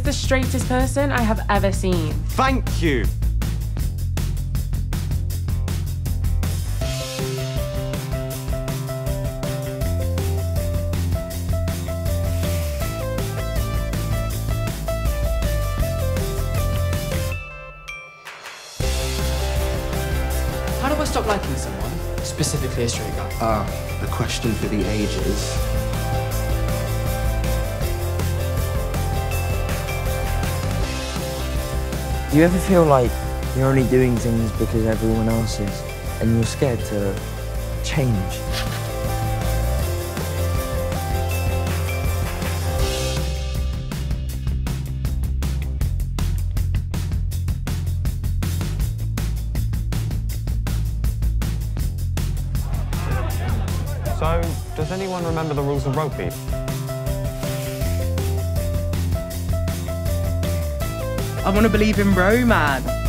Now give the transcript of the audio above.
the straightest person I have ever seen. Thank you. How do I stop liking someone, specifically a straight guy? A question for the ages. Do you ever feel like you're only doing things because everyone else is, and you're scared to change? So, does anyone remember the rules of rugby? I want to believe in romance.